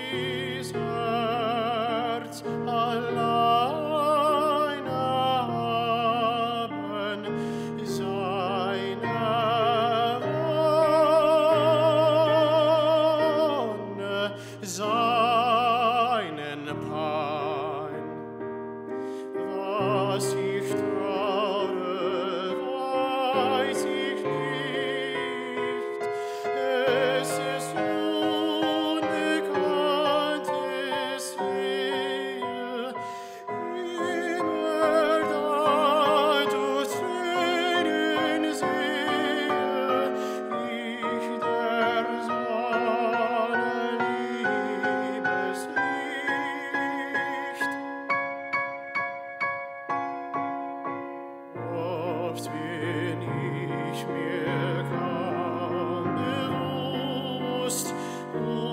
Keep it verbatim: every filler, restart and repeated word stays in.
dies Herz allein haben, seine Wonne, seinen Pein. Was ich traure, weiß ich nicht. Es ist unbekanntes Heer. Immer da durch Tränen sehe ich der Sonne Liebeslicht. Oft bin ich mir kaum bewusst,